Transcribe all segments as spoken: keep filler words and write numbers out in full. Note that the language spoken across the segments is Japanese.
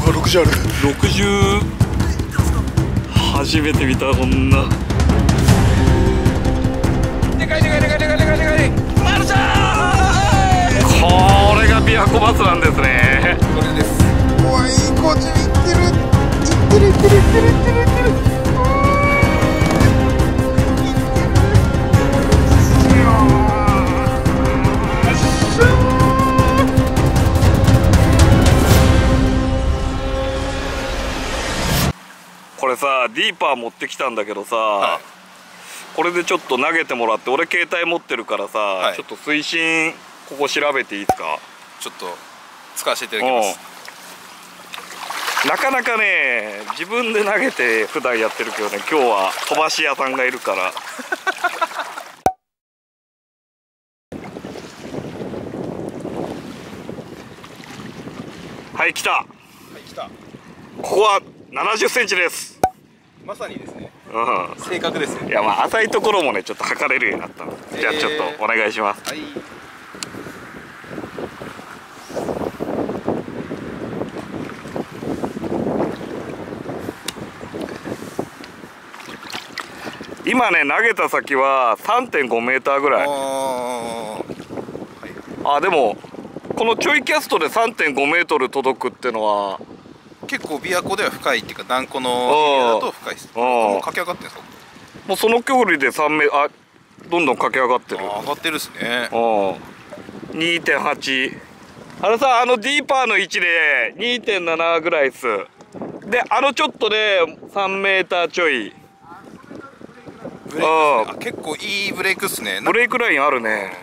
ろくじゅうある。 ろくじゅう初めて見たこんな。でかいでかいでかいでかいでかいでかい。マルシャー。これが琵琶湖バスなんですね。 これです。うわ、いいコーチいってるいってるいってるいってるいってるいってる。 これさ、ディーパー持ってきたんだけどさ、はい、これでちょっと投げてもらって、俺携帯持ってるからさ、はい、ちょっと水深ここ調べていいですか？ ちょっと使わせていただきます。 なかなかね、自分で投げて普段やってるけどね、今日は飛ばし屋さんがいるからはい、来た。はい、来た。ここはななじゅっセンチです。 まさにですね。 うん。 正確ですね。 いや、まあ浅いところもね、ちょっと測れるようになったので、えー、じゃあちょっとお願いします。はい。今ね、投げた先は さんてんごメーターぐらい。あ、はい、あ、でもこのちょいキャストで さんてんごメートル届くってのは結構琵琶湖では深いっていうか、南湖のエリアだと深いです。もう駆け上がってるんですか？ もうその距離でさんメートル、あ、どんどん駆け上がってる。 上がってるっすね。 にてんはち。 あのさ、あのディーパーの位置で にてんなな ぐらいっす。で、あのちょっとでさんメーターちょい。 ブレイクっすね。あ、結構いいブレイクっすね。 ブレイクラインあるね。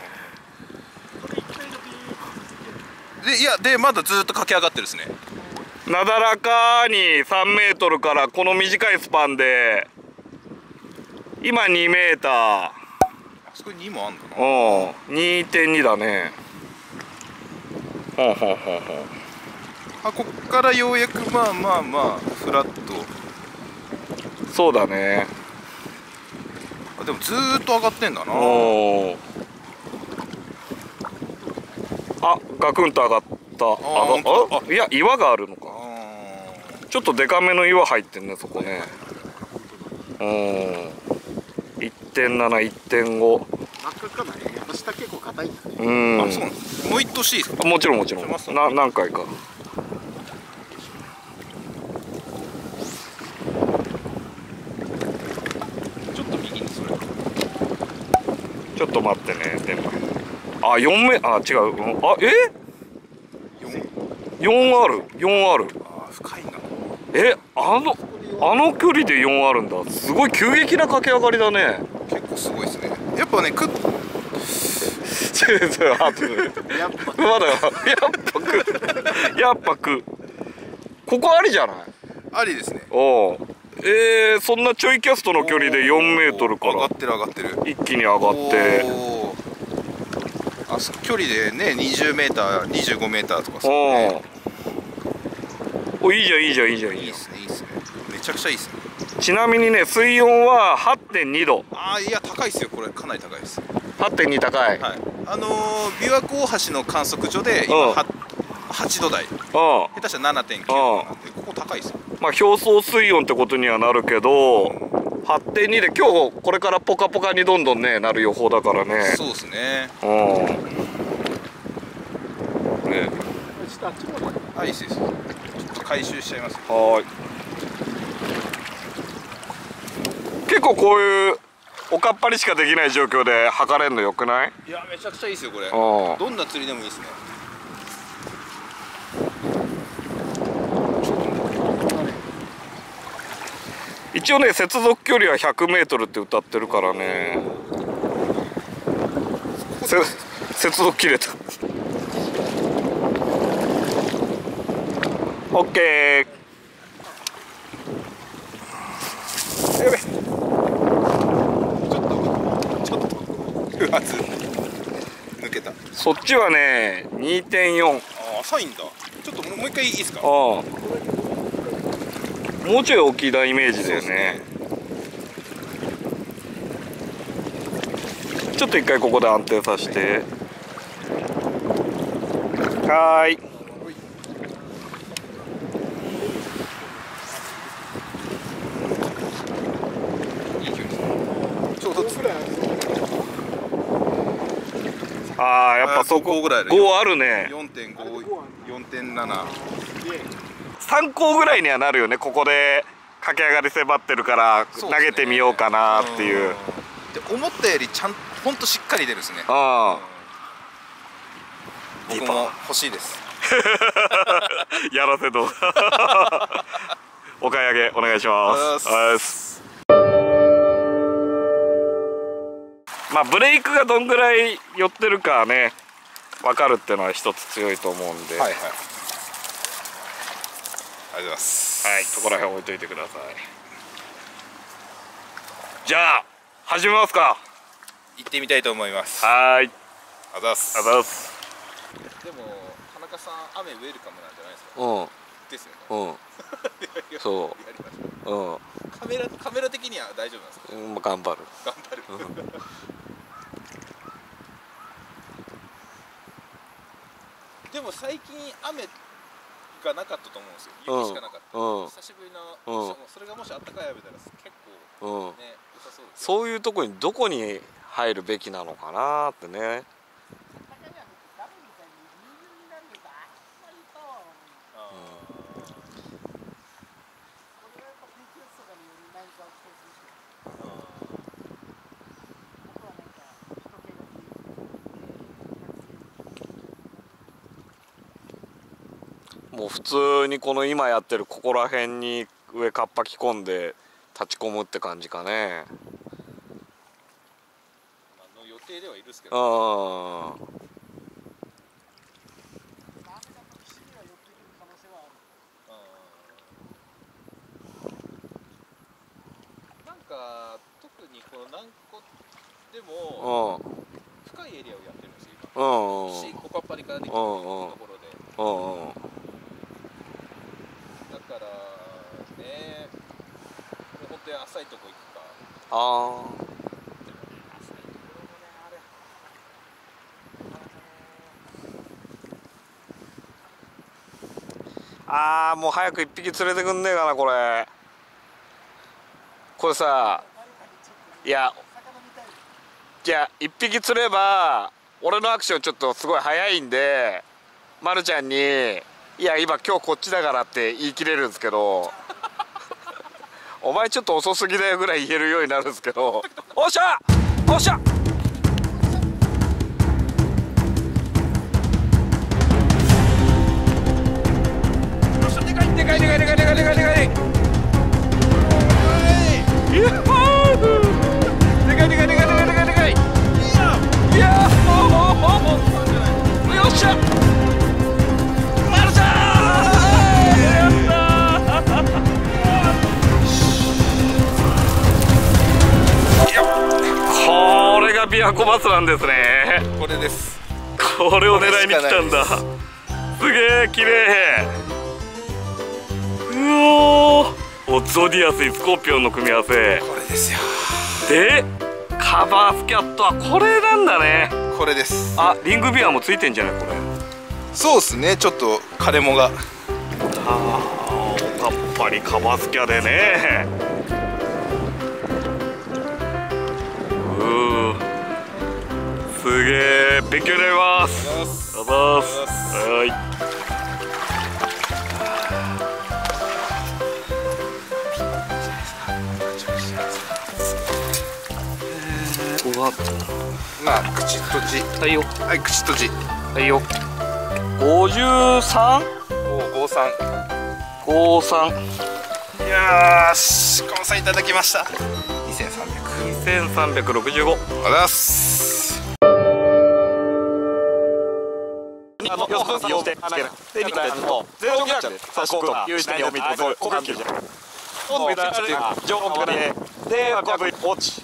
で、いや、でまだずっと駆け上がってるっすね。 なだらかにさんメートルからこの短いスパンで今にメーター。あそこににもあんだな。 うん、にてんに だね。ほんほんほんほん。 あ、こっからようやくまあまあまあフラット。 そうだね。 あ、でもずーっと上がってんだな。 おあ、ガクンと上がった。ああ、いや、岩があるのか。ちょっとデカめの岩入ってんね、そこね。うん。いってんなな、いってんご。 真っ赤かなね。やっぱ下結構硬いんだね。 うん。 あ、そうなんです。もう一投していいですか？ もちろんもちろん。な、何回か。 ちょっと右にそれ。 ちょっと待ってね、でも。あ、よんメ、あ、違う。あ、え？よんある、よんある。 あ、深いんだ。 え、あのあの距離でよんあるんだ。すごい急激な駆け上がりだね。 結構すごいですね。やっぱね、くっやっぱまだやっぱくやっぱくここありじゃない？ ありですね。 おお。えー、そんなちょいキャストの距離でよんメートルから上がってる上がってる。 一気に上がって。 あ、距離でね、にじゅうメーター、にじゅうごメーターとかですね。 お、いいじゃんいいじゃんいいじゃんいいじゃん。 いいっすねいいっすね。めちゃくちゃいいっすね。 ちなみにね、水温は はってんに 度。 ああ、いや高いっすよ、これかなり高いです。 はってんに 高い。 はい。あのー、琵琶湖大橋の観測所で今はちど台。下手したら ななてんきゅう 度なんで、ここ高いっすよ。まあ表層水温ってことにはなるけど、はってんに で今日これからポカポカにどんどんねなる予報だからね。 そうですね。 うん。ね。 あ、いいっすいいっす。ちょっと回収しちゃいます。 はい。結構こういうおかっぱりしかできない状況で測れるのよくない？ いや、めちゃくちゃいいっすよこれ。 どんな釣りでもいいっすね。 一応ね、接続距離はひゃくメートルって歌ってるからね。せ接続切れた。オッケー。やべ。 ちょっとちょっと不発抜けた。 そっちはね にてんよん。 ああ、浅いんだ。ちょっともう一回いいですか？ ああ、もうちょい大きいなイメージだよね。ちょっと一回ここで安定させて。はーい。 そこぐらいある。 ごあるね。 よんてんご、よんてんなな。 さんこうぐらいにはなるよね。ここで駆け上がり迫ってるから投げてみようかなっていう。 で思ったよりちゃんほんとしっかり出るですね。 ああ。 僕も欲しいです。 やらせと。お買い上げお願いします。まあブレイクがどんぐらい寄ってるかね分かるっていうのは一つ強いと思うんで。はいはい。ありがとうございます。 はい、そこら辺置いといてください。じゃあ始めますか。 行ってみたいと思います。 はい。 あざす。 あざす。 でも田中さん雨ウェルカムなんじゃないですか。 うん。 ですよね。 うん。そう。うん。 カメラカメラ的には大丈夫なんですか。 うん、頑張る。 頑張る。でも最近雨がなかったと思うんですよ。雪しかなかった。うん、久しぶりの、うん、それがもしあったかい雨だら結構ね、うん、良さそうです。 そういうとこにどこに入るべきなのかなってね。もう普通にこの今やってるここら辺に上カッパ着込んで立ち込むって感じかね。 の予定ではいるですけど、ね、あなんか特にこの南湖でも深いエリアをやってるんですよ今。ここはパリからできるところで。だからね、本当に浅いとこ行くか。ああ。 ああ、もう早く一匹連れてくんねえかなこれ。これさ、いや、じゃあ一匹釣れば俺のアクションちょっとすごい早いんで、まるちゃんに「いや今今日こっちだから」って言い切れるんですけど「お前ちょっと遅すぎだよ」ぐらい言えるようになるんですけど「おっしゃおっしゃ」でかいでかいでかいでかいでかいでかいでかい。でかいでかいでかいでかいでかいでかいでかいでかい。いやー、よっしゃ、マルちゃん、やったー。これが琵琶湖バスなんですね。 これです。 これを狙いに来たんだ。すげえ綺麗。うおー、おゾディアスイスコーピオンの組み合わせ。 これですよ。 でカバースキャットはこれなんだね。 これです。 あ、リングビアもついてんじゃないこれ。 そうですね、ちょっと枯れ藻が。 ああ、おかっぱりカバースキャでね。うー、すげえ勉強になります。ありがとうございます。はい。 まあ口閉じ。 はいよ。 はい、口閉じ。 はいよ。五十三。 五三。 五三。 よし、ゴンさんいただきました。二千三百。 二千三百六十五。 ありがとうございます。 あの、よし、よして、つける。で、みたいなの。ゼロギャラで、差し込む。有して、読み、すごい、交換球じゃん。今度、情報で、で、こぶ、落ち。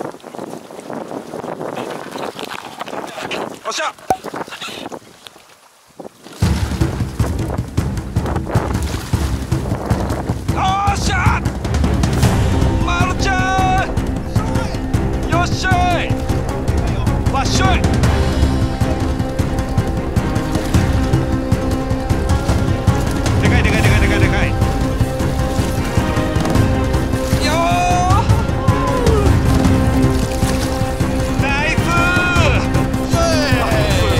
おっしゃ。おっしゃ。まるちゃん。よっしゃい。わっしょい。でかいでかいでかいでかいでかい。よー。ナイスー。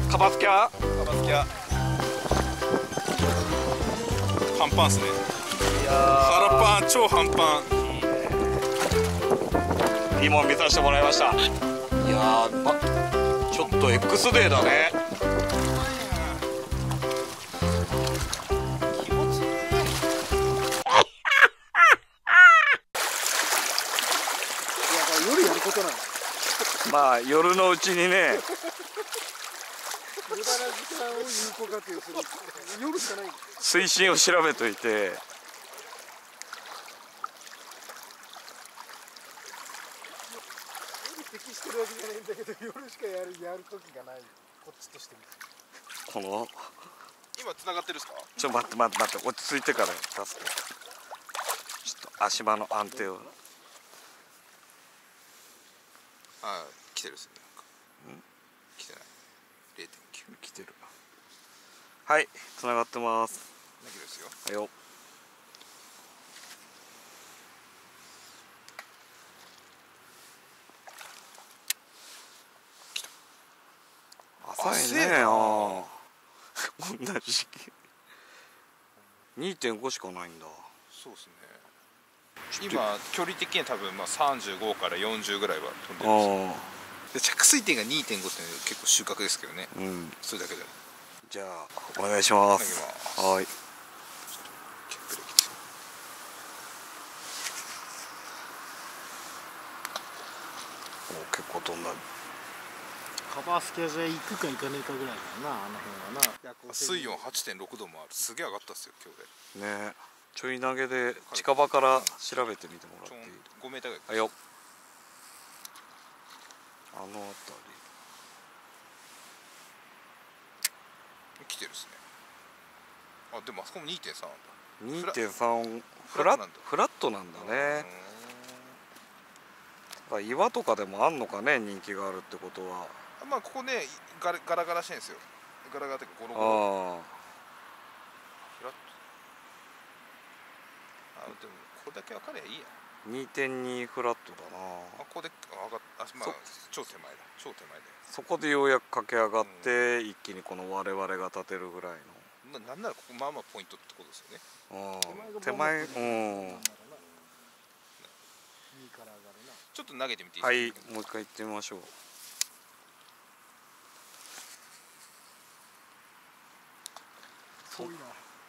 カバスキャカバスキャパンパンっすね。 いや腹パン、超半パン。 いいもん見させてもらいました。いやー、ま、ちょっと X デーだね。 気持ちいい。 夜やることなんだ。 まあ夜のうちにね。 無駄な時間を有効活用する。夜しかない。 水深を調べといて。 適してるわけじゃないんだけど、夜しかやるやる時がない。こっちとしても。 この。 今繋がってるっすか。 ちょっと待って待って待って、落ち着いてから出す。ちょっと足場の安定を。 ああ、来てるっすね。なんか。来てない。ゼロてんきゅう。 来てる。はい、繋がってます。 投げるっすよ。 はいよ。浅いね。ああ。こんな時期。にてんご しかないんだ。 そうですね。今距離的には多分まあさんじゅうごからよんじゅうぐらいは飛んでるんですよ。で着水点が にてんご って結構収穫ですけどね。うん。それだけで。 じゃあお願いします。はい。お、結構飛んだ。 カバースキャじゃ行くか行かねえかぐらいだな、あの辺はな。 水温 はちてんろくどもある。すげえ上がったっすよ今日で。 ね。ちょい投げで近場から調べてみてもらっていい？ ごメーターぐらい。 はいよ。あの辺り来てるっすね。あ、でもあそこも にてんさん なんだ。 にてんさん フラッフラットなんだね。岩とかでもあんのかね、人気があるってことは。 まあここね、ガラガラガラしてんですよ。ガラガラってかゴロゴロ。ああ。フラット。あ、でもこれだけ分かりゃいいや。 にてんに フラットだな。 あ、ここで上がっ、あ、まあ超手前だ。超手前で。 そこでようやく駆け上がって、うん、一気にこの我々が立てるぐらいの。な、なんならここまあまあポイントってことですよね。 ああ。手前、うん。 ちょっと投げてみていいですか。 はい、もう一回行ってみましょう。 そういな。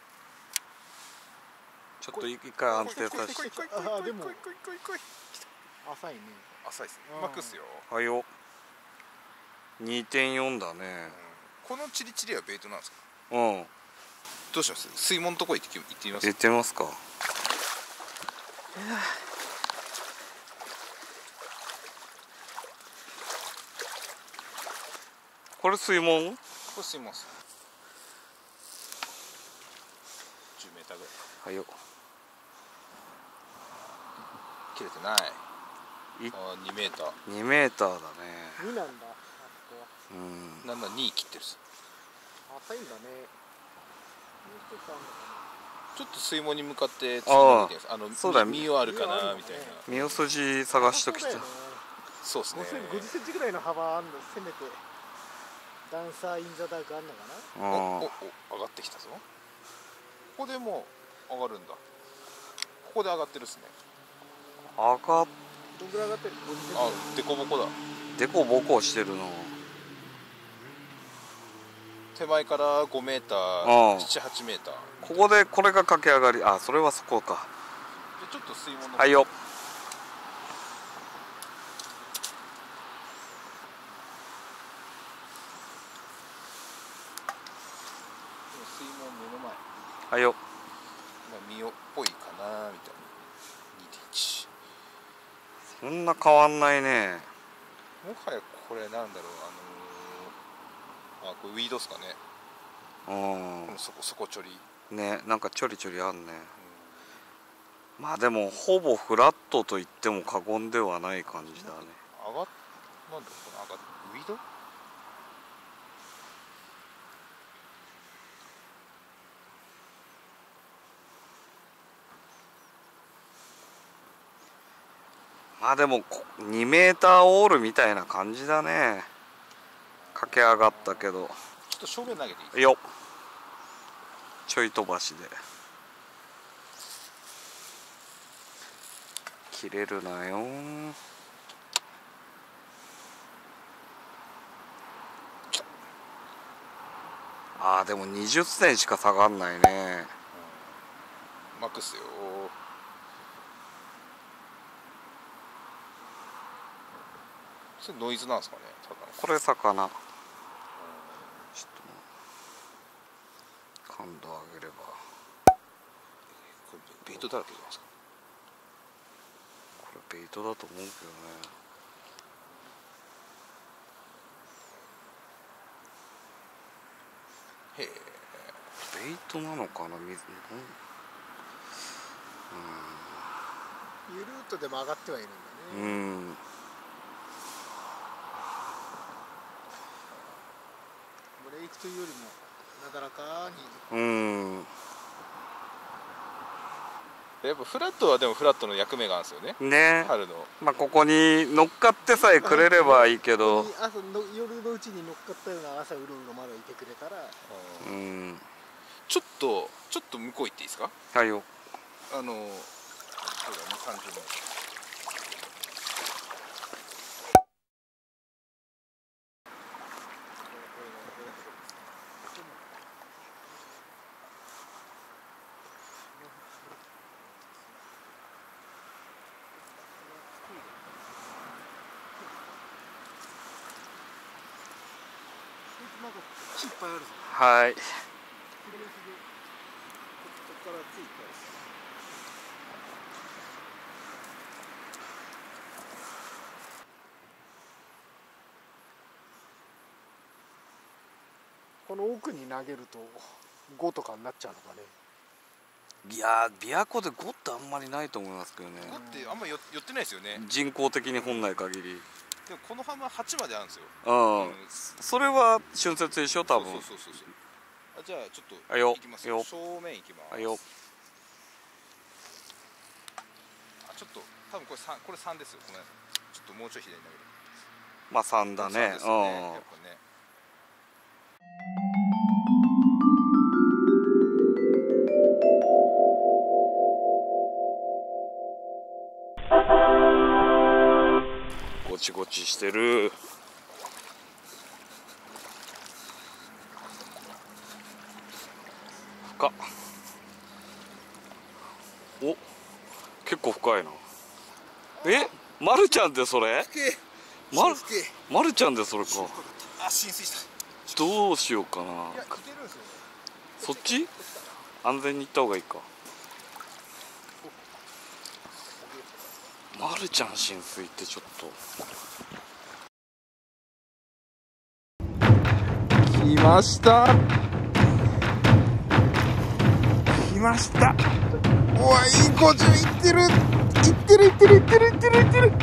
ちょっと一回安定させて。 ああ、でも浅いね。 浅いですね。巻くっすよ。 はいよ。にてんよん だね。 このチリチリはベイトなんですか。 うん。 どうします？水門のとこ行って行ってみます。 行ってみますか。これ水門？ これ水門っす。じゅうメーターぐらい。 はいよ。 切れてない。あ、にメーター。 にメーターだね。 になんだ。あそこは。 うん。 なんだに切ってるっす。 浅いんだね。 ちょっと水門に向かって次の見てあのそうだ、 実はあるかなみたいな。 身を筋探しときた。 そうですね。 ごじゅっセンチぐらいの幅あんの、せめてダンサーインザダークあんのかな。 おおお、上がってきたぞ。ここでもう上がるんだ。ここで上がってるっすね。 上がっどんぐらい上がってる？ あ、デコボコだ。 デコボコしてるの。 手前からごメーター、なな、はちメーター。 ここでこれが駆け上がり。あ、それはそこか。 でちょっと水門の。 はいよ。 水門目の前。 はいよ。 まあ実をっぽいかなみたいな。にてんいち。 そんな変わんないね。 もはやこれなんだろう、あのー、あ、これウィードっすかね。うん。このそこそこちょり。 ね、なんかちょりちょりあんね。うん、まあでもほぼフラットと言っても過言ではない感じだね。 上がっ、なんだろう、この上がっ、ウィード？ まあでもにメーターオールみたいな感じだね。 駆け上がったけど、 ちょっと正面投げていいですか。 よっ、ちょい飛ばしで切れるなよ。あーでもにじゅっセンチしか下がんないね。 マックスよ。それノイズなんですかね。ただこれ魚、ちょっと感度上げれば。 これベイトだらけじゃないですか。 これベイトだと思うけどね。 へえ。 ベイトなのかな、水。 ゆるっとでも上がってはいるんだね。 うん。 ブレイクというよりもなだらかに。 うん。 やっぱフラットはでもフラットの役目があるんですよね。 ね。 春の。 まあここに乗っかってさえくれればいいけど。 朝の夜のうちに乗っかったような朝うろうろまだいてくれたら。 うん。 ちょっとちょっと向こう行っていいですか。 はいよ。 あの。そうだね、さんじゅうメートル。 なんか木いっぱいあるぞ。 はい。 ここからついて。この奥に投げるとごとかになっちゃうのかね。 いやー、琵琶湖でごってあんまりないと思いますけどね。 ごってあんまり寄ってないですよね。 人工的に本来限り。 でもこの浜はちまであるんですよ。 うん、 うん、 それは春節でしょ多分。 そうそうそうそう。あ、じゃあちょっとあよ行きますよ。正面行きます。 あよ。 あ、ちょっと多分これさん、これさんですよ。ごめんなさい。ちょっともうちょい左に投げる。 まあさんだね。 さんですね。やっぱね。 ごちごちしてる。深っ。お、結構深いな。え、まるちゃんってそれ？まる、まるちゃんでそれか。 あ、浸水した。 どうしようかな。 いや、いけるんですよね。 そっち？安全に行った方がいいか。まるちゃん浸水ってちょっと。 来ました。来ました。おわ、いいごじゅういってる。いってるいってるいってるいってるいってる。い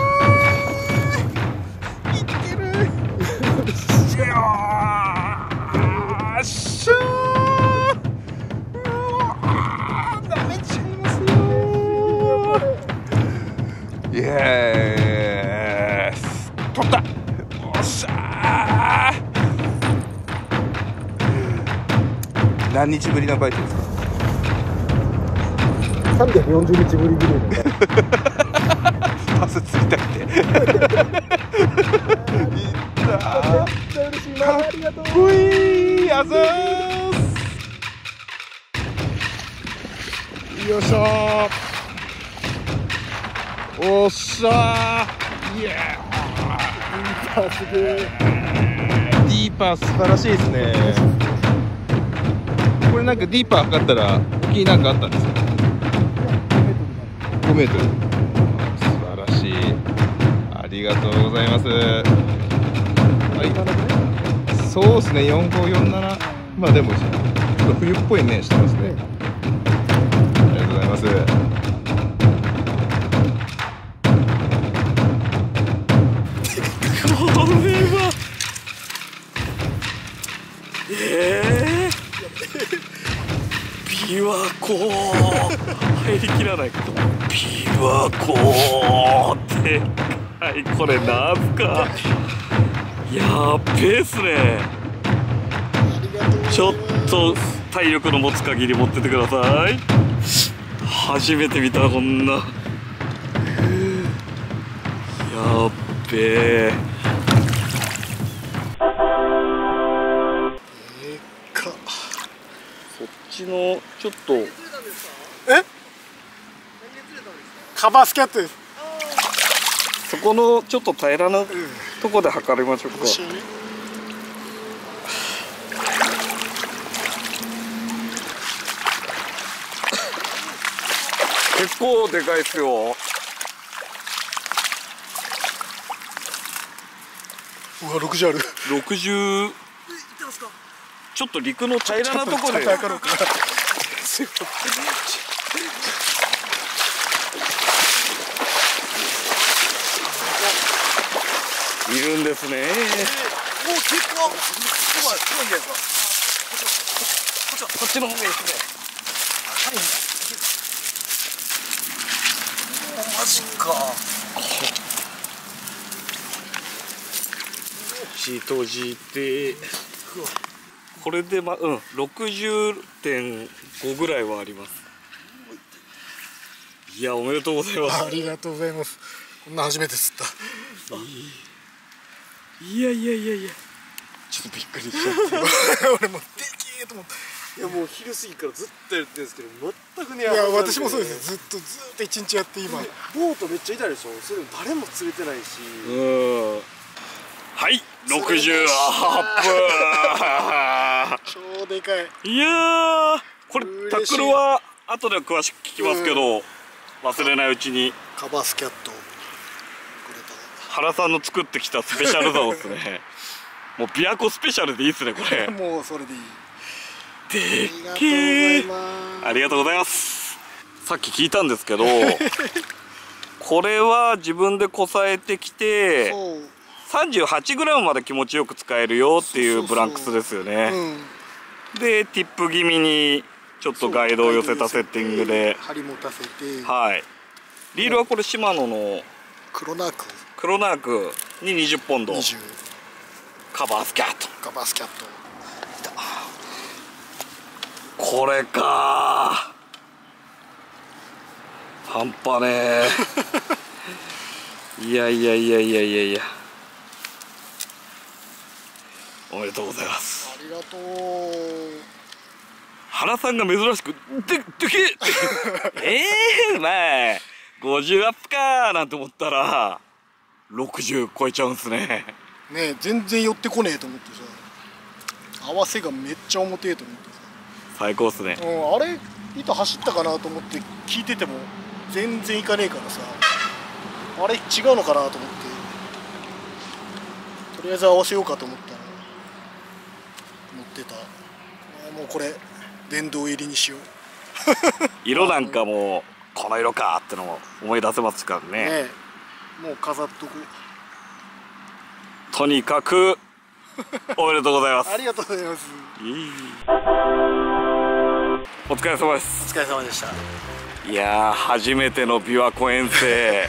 ってる。よーしゃー。ダメちゃいますよ。イエース。取った。おっしゃー。何日ぶりのバイトですか？ さんびゃくよんじゅうにちぶりぐらいのパスついたって。いったー。かっこいい。あざーす。よいしょー。おっしゃー。イエー。 すげえ。 ディーパー素晴らしいですね。これなんかディーパー測ったら沖になんかあったんですか？ごメートル。素晴らしい。ありがとうございます。はい。そうですね。よんごよんなな。まあでもちょっと冬っぽいねしてますね。ありがとうございます。 これは。ええー。琵琶湖入りきらないけど琵琶湖ってはいこれなんすかやーべえっすね。ちょっと体力の持つ限り持っててください。初めて見たこんな。やっべえ。 かそっちのちょっとえカバースキャットです。 そこのちょっと平らなとこで測りましょうか。結構でかいっすよ。 うわろくじゅうある。 ろくじゅう。ちょっと陸の平らなところで。いるんですね。 お結構すごいすごいじゃないですか。こっちの方がいいですね。 マジか。 口閉じて。これでまうんろくじゅうてんごぐらいはあります。いやおめでとうございます。 ありがとうございます。こんな初めて釣った。 いやいやいやいや。ちょっとびっくりしちゃって。 俺もでけえと思って。 いやもう昼過ぎからずっとやってるんですけど全くね。 いや私もそうです。ずっとずっと一日やって今。 ボートめっちゃ痛いでしょ。それでも誰も釣れてないし。 うん。はいろくじゅうアップ。 超でかい。 いやーこれタックルは後で詳しく聞きますけど、忘れないうちに。 カバースキャット。 原さんの作ってきたスペシャル竿ですね。もう琵琶湖スペシャルでいいっすねこれ。 もうそれでいい。 でっけえ。ありがとうございます。さっき聞いたんですけどこれは自分でこさえてきて さんじゅうはちグラム まで気持ちよく使えるよっていうブランクスですよね。でティップ気味にちょっとガイドを寄せたセッティングで針持たせて、 はい。リールはこれシマノの黒ナーク黒ナークににじゅっポンドにじゅうカバースキャット。 カバースキャット。 これか半端ねえ。いやいやいやいやいやいやおめでとうございます。 ありがとう。 原さんが珍しくででけえええー、まあごじゅうアップかーなんて思ったらろくじゅう超えちゃうんすね。 ねえ全然寄ってこねえと思ってさ、合わせがめっちゃ重てえと思ってさ、 最高っすね。 うん、あれ糸走ったかなと思って聞いてても全然いかねえからさ、あれ違うのかなと思ってとりあえず合わせようかと思ったら乗ってた。もうこれ電動入りにしよう。 色なんかもこの色かってのも思い出せますからね。 ねえもう飾っとこう。 とにかくおめでとうございます。 ありがとうございます。 いいお疲れ様です。 お疲れ様でした。 いやー初めての琵琶湖遠征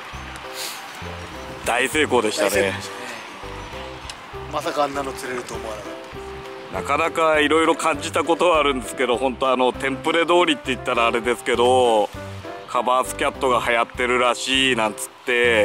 大成功でしたね。 大成功でしたね。まさかあんなの釣れると思わなかった。 なかなかいろいろ感じたことはあるんですけど、本当あのテンプレ通りって言ったらあれですけど、カバースキャットが流行ってるらしいなんつって、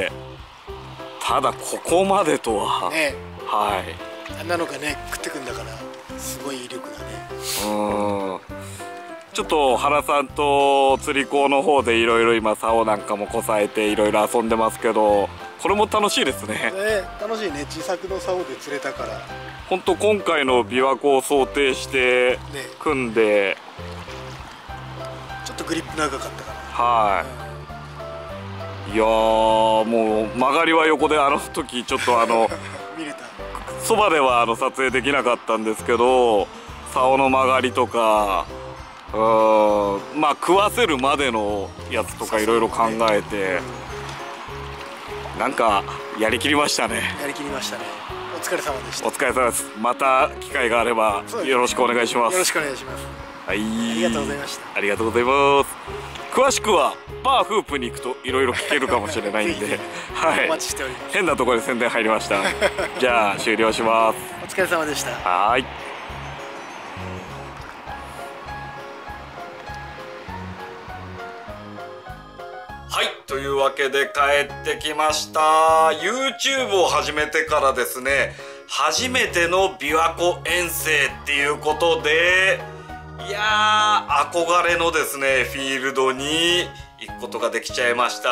ただここまでとはね、 はいあんなのがね食ってくんだからすごい威力だね。 うんちょっと原さんと釣り子の方でいろいろ今竿なんかもこさえていろいろ遊んでますけど、これも楽しいですね。 ね楽しいね。自作の竿で釣れたから本当今回の琵琶湖を想定して組んで、ね、 ちょっとグリップ長かったからはい、うん、いやーもう曲がりは横であの時ちょっとあの見れたそばではあの撮影できなかったんですけど、竿の曲がりとかうーんまあ食わせるまでのやつとかいろいろ考えて、なんかやりきりましたね。 やりきりましたね。お疲れ様でした。 お疲れ様です。また機会があればよろしくお願いします。 よろしくお願いします。 はい、 ありがとうございました。 ありがとうございます。詳しくはバーフープに行くといろいろ聞けるかもしれないんではおい、 待ちしております。 変なところで宣伝入りましたじゃあ終了します。 お疲れ様でした。 はーい。はい、というわけで帰ってきました。 YouTube を始めてからですね、初めての琵琶湖遠征っていうことで、いやー憧れのですねフィールドに行くことができちゃいました。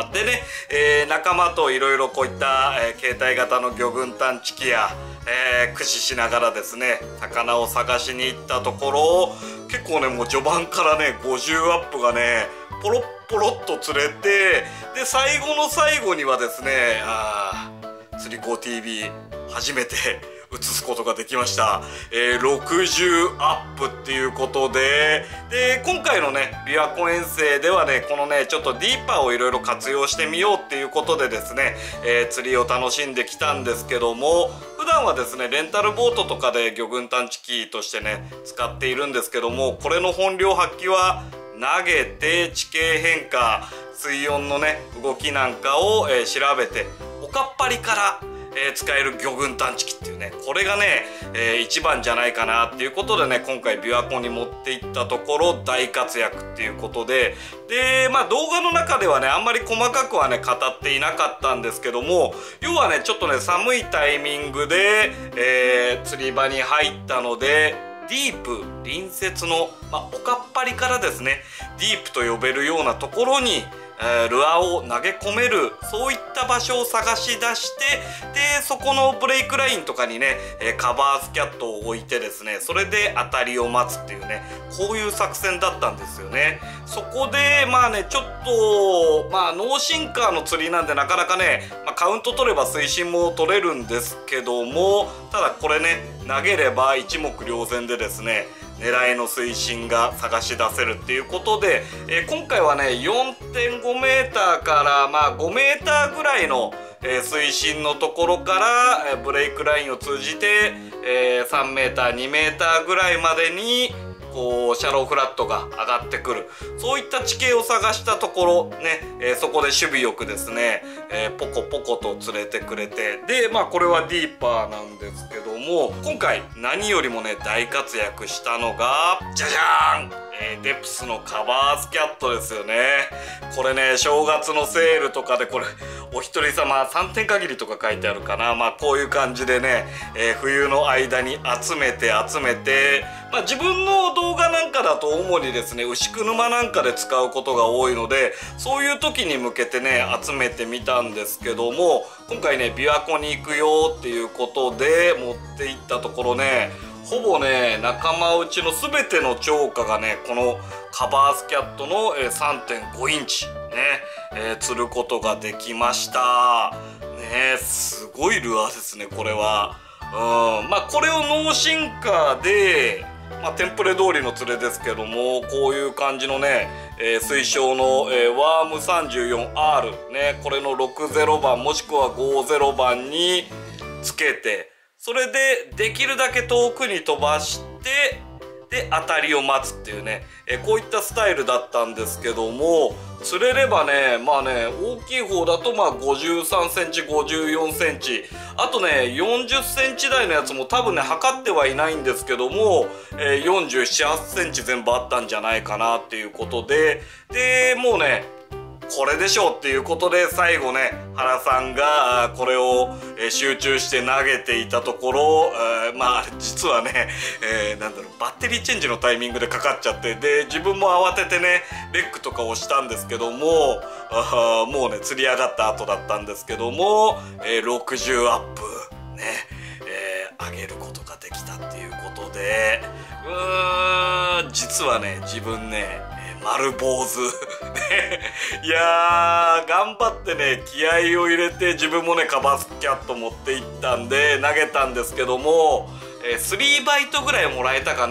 でね、えー、仲間といろいろこういった、えー、携帯型の魚群探知機や、えー、駆使しながらですね魚を探しに行ったところ、結構ねもう序盤からねごじゅうアップがねポロッポロッと釣れて、で最後の最後にはですね、あー釣り子 ティービー 初めて映すことができました。えー、ろくじゅうアップっていうことで、で今回のね琵琶湖遠征ではねこのねちょっとディーパーをいろいろ活用してみようっていうことでですね、えー、釣りを楽しんできたんですけども、普段はですねレンタルボートとかで魚群探知機としてね使っているんですけども、これの本領発揮は投げて地形変化、水温のね動きなんかを、えー、調べておかっぱりからえー、使える魚群探知機っていうね、これがね、えー、一番じゃないかなっていうことでね今回琵琶湖に持っていったところ大活躍っていうことで、でまあ動画の中ではねあんまり細かくはね語っていなかったんですけども、要はねちょっとね寒いタイミングで、えー、釣り場に入ったのでディープ隣接の、まあ、おかっぱりからですねディープと呼べるようなところにえー、ルアーを投げ込める、そういった場所を探し出して、でそこのブレイクラインとかにね、えー、カバースキャットを置いてですね、それで当たりを待つっていうね、こういう作戦だったんですよね。そこでまあねちょっとまあノーシンカーの釣りなんでなかなかね、まあ、カウント取れば水深も取れるんですけども、ただこれね投げれば一目瞭然でですね狙いの水深が探し出せるっていうことで、えー、今回はね よんてんごメーターからまあごメーターぐらいの、えー、水深のところから、えー、ブレイクラインを通じて、えー、さんメーターにメーターぐらいまでにこうシャローフラットが上がってくる、そういった地形を探したところね、えー、そこで守備よくですね、えー、ポコポコと釣れてくれて、でまあこれはディーパーなんですけども、今回何よりもね大活躍したのがじゃじゃーん、えー、デプスのカバースキャットですよね。これね正月のセールとかでこれお一人様さんてん限りとか書いてあるかな、まあこういう感じでね、えー、冬の間に集めて集めて、まあ自分の動画なんかだと主にですね牛久沼なんかで使うことが多いので、そういう時に向けてね集めてみたんですけども、今回ね琵琶湖に行くよっていうことで持って行ったところね、ほぼね仲間内の全ての釣果がねこのカバースキャットの さんてんごインチね、えー、釣ることができましたね。すごいルアーですねこれは。うんまあこれをノーシンカーでまあ、テンプレ通りの釣れですけども、こういう感じのね、えー、水晶の、えー、ワーム さんじゅうよんアール ね、これのろくじゅうばんもしくはごじゅうばんにつけて、それでできるだけ遠くに飛ばしてで当たりを待つっていうね、えー、こういったスタイルだったんですけども、釣れればねまあね大きい方だとまあごじゅうさんセンチごじゅうよんセンチ、あとねよんじゅっセンチ台のやつも多分ね測ってはいないんですけども、えー、よんじゅうなな、はちセンチ全部あったんじゃないかなっていうことで、でもうねこれでしょうっていうことで最後ね原さんがこれを集中して投げていたところ、えー、まあ実はね、えー、なんだろうバッテリーチェンジのタイミングでかかっちゃって、で自分も慌ててねレックとかをしたんですけども、あもうね釣り上がった後だったんですけども、えー、ろくじゅうアップね、えー、上げることができたっていうことで、うーん実はね自分ね丸坊主いやー頑張ってね気合を入れて自分もねカバースキャット持っていったんで投げたんですけども、えー、スリーバイトぐらいもらえたかな。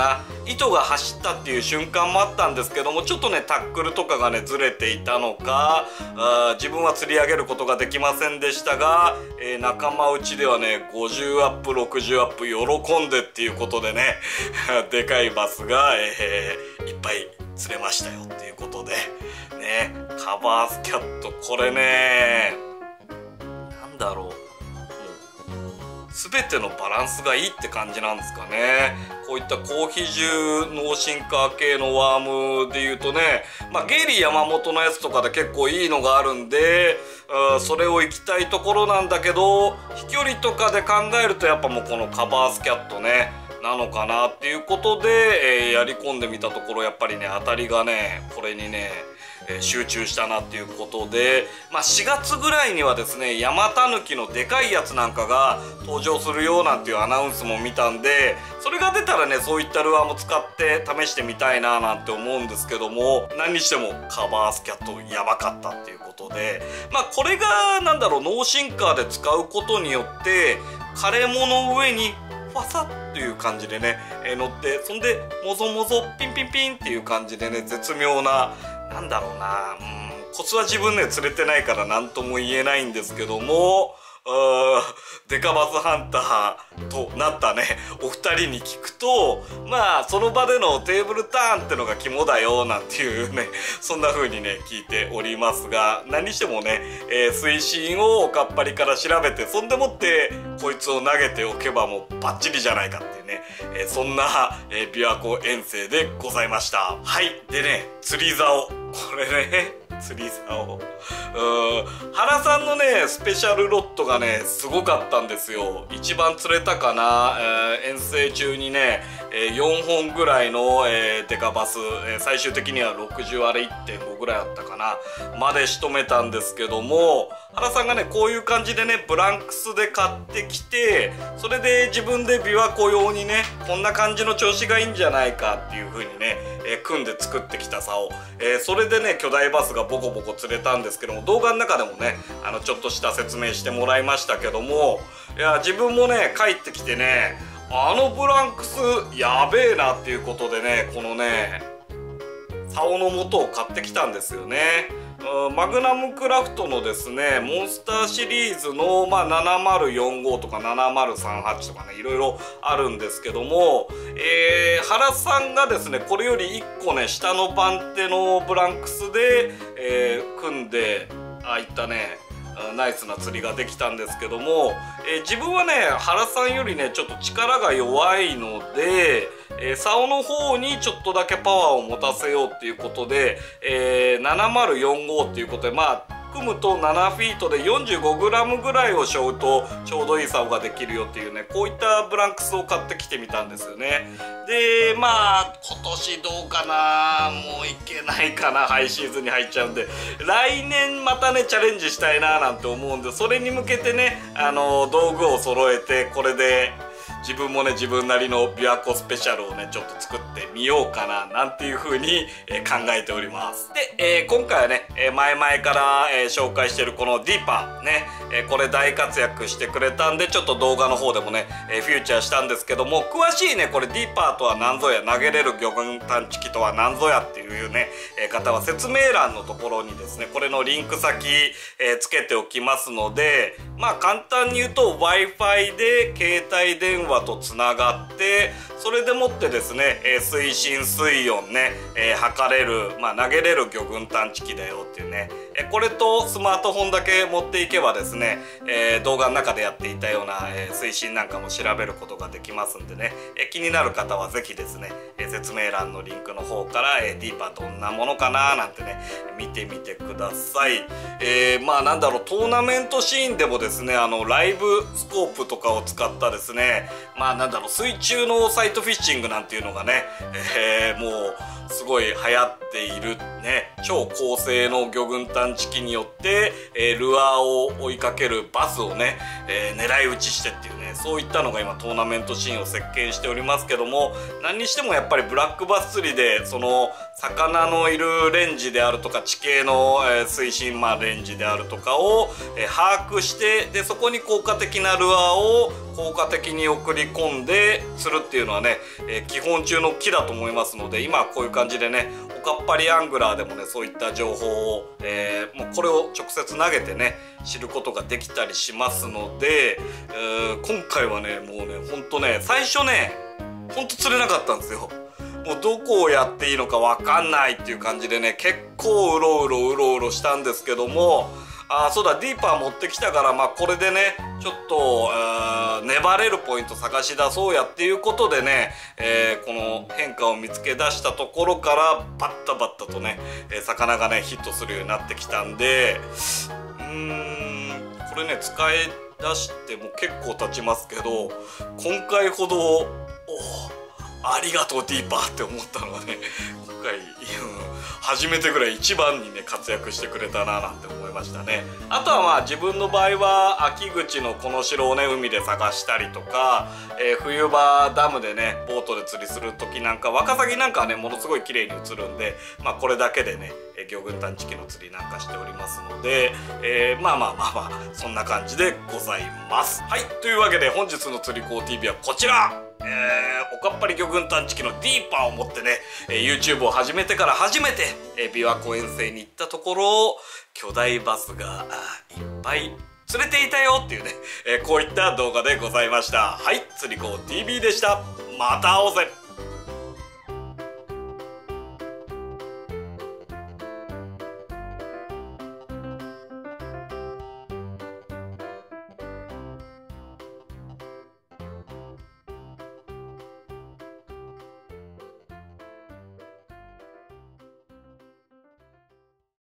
糸が走ったっていう瞬間もあったんですけども、ちょっとねタックルとかがねずれていたのか、あ自分は釣り上げることができませんでしたが、えー、仲間内ではねごじゅうアップろくじゅうアップ喜んでっていうことでねでかいバスが、えー、いっぱい釣れましたよっていうことでね、カバースキャットこれねなんだろう、全てのバランスがいいって感じなんですかね。こういった高比重脳進化系のワームでいうとね、まあ、ゲイリー山本のやつとかで結構いいのがあるんで、うん、それを行きたいところなんだけど、飛距離とかで考えるとやっぱもうこのカバースキャットねなのかなっていうことで、えー、やり込んでみたところやっぱりね当たりがねこれにねえー、集中したなっていうことで、まあ、しがつぐらいにはですねヤマタヌキのでかいやつなんかが登場するよなんていうアナウンスも見たんで、それが出たらねそういったルアーも使って試してみたいななんて思うんですけども、何にしてもカバースキャットやばかったっていうことで、まあこれがなんだろうノーシンカーで使うことによって枯れ藻の上にファサッという感じでね、えー、乗って、そんでもぞもぞピンピンピンっていう感じでね絶妙ななんだろうな、うん、コツは自分ね釣れてないから何とも言えないんですけども、デカバスハンターとなったねお二人に聞くと、まあその場でのテーブルターンってのが肝だよなんていうねそんな風にね聞いておりますが、何にしてもね、えー、水深をおかっぱりから調べて、そんでもってこいつを投げておけばもうバッチリじゃないかっていうね、えー、そんな、えー、琵琶湖遠征でございました。はい。でね釣り竿、これね釣り竿、原さんのねスペシャルロットがねすごかったんですよ。一番釣れたかな、えー、遠征中にね、えー、よんほんぐらいの、えー、デカバス、えー、最終的にはろくじゅうあれ いってんご ぐらいあったかなまで仕留めたんですけども、原さんがねこういう感じでねブランクスで買ってきて、それで自分で琵琶湖用にねこんな感じの調子がいいんじゃないかっていう風にね、えー、組んで作ってきた竿、えー、それでね巨大バスがボコボコ釣れたんですけども、動画の中でもねあのちょっとした説明してもらいましたけども、いや自分もね帰ってきてねあのブランクスやべえなっていうことでね、このね竿の素を買ってきたんですよね。マグナムクラフトのですねモンスターシリーズの、まあ、ななまるよんごとかななまるさんはちとかねいろいろあるんですけども、えー、原さんがですねこれよりいっこね下の番手のブランクスで、えー、組んでああいったねナイスな釣りができたんですけども、えー、自分はね原さんよりねちょっと力が弱いので、えー、竿の方にちょっとだけパワーを持たせようっていうことで、えー、ななまるよんごっていうことで、まあ組むとななフィートで よんじゅうごグラム ぐらいを背負うとちょうどいい竿ができるよっていうね、こういったブランクスを買ってきてみたんですよね。でまあ今年どうかな、もういけないかな、ハイシーズンに入っちゃうんで来年またねチャレンジしたいななんて思うんで、それに向けてねあの道具を揃えて、これで自分もね自分なりの琵琶湖スペシャルをねちょっと作ってみようかななんていう風に、えー、考えております。で、えー、今回はね、えー、前々から、えー、紹介してるこのディーパーね、えー、これ大活躍してくれたんでちょっと動画の方でもね、えー、フューチャーしたんですけども、詳しいねこれディーパーとは何ぞや、投げれる魚群探知機とは何ぞやっていうね、えー、方は説明欄のところにですねこれのリンク先、えー、つけておきますので、まあ簡単に言うと Wi-Fi で携帯電話とつながって、それでもってですね、えー、水深水温ね、えー、測れる、まあ、投げれる魚群探知機だよっていうね、えー、これとスマートフォンだけ持っていけばですね、えー、動画の中でやっていたような、えー、水深なんかも調べることができますんでね、えー、気になる方は是非ですね、えー、説明欄のリンクの方から、えー、ディーパーどんなものかななんてね見てみてください。えー、まあなんだろう、トーナメントシーンでもですねあのライブスコープとかを使ったですね、まあなんだろう水中のサイトフィッシングなんていうのがね、えー、もうすごい流行っているね、超高性能魚群探知機によって、えー、ルアーを追いかけるバスをね、えー、狙い撃ちしてっていうね、そういったのが今トーナメントシーンを席巻しておりますけども、何にしてもやっぱりブラックバス釣りでその魚のいるレンジであるとか地形の、えー、水深まあレンジであるとかを、えー、把握して、でそこに効果的なルアーを効果的に送り込んで釣るっていうのはね、えー、基本中の木だと思いますので、今はこういう感じでね、おかっぱりアングラーでもねそういった情報を、えー、もうこれを直接投げてね知ることができたりしますので、えー、今回はねもうねほんとね最初ねほんと釣れなかったんですよ。もうどこをやっていいのか分かんないっていう感じでね、結構うろうろうろうろしたんですけども、あーそうだディーパー持ってきたから、まあこれでねちょっと粘れるポイント探し出そうやっていうことでね、えー、この変化を見つけ出したところからバッタバッタとね、えー、魚がねヒットするようになってきたんで、うーんこれね使い出しても結構経ちますけど、今回ほどおありがとうディーパーって思ったのはね今回、うん、初めてぐらい一番にね活躍してくれたななんて思いましたね。あとはまあ自分の場合は秋口のこの城をね海で探したりとか、えー、冬場ダムでねボートで釣りする時なんか、ワカサギなんかはねものすごい綺麗に映るんで、まあこれだけでね魚群探知機の釣りなんかしておりますので、えー、まあまあまあまあそんな感じでございます。はい、というわけで本日の釣り子 ティービー はこちら。えー、おかっぱり魚群探知機のディーパーを持ってね、えー、YouTube を始めてから初めて、えー、琵琶湖遠征に行ったところ巨大バスがいっぱい釣れていたよっていうね、えー、こういった動画でございました。はい、釣り子 ティービー でした。また会おうぜ。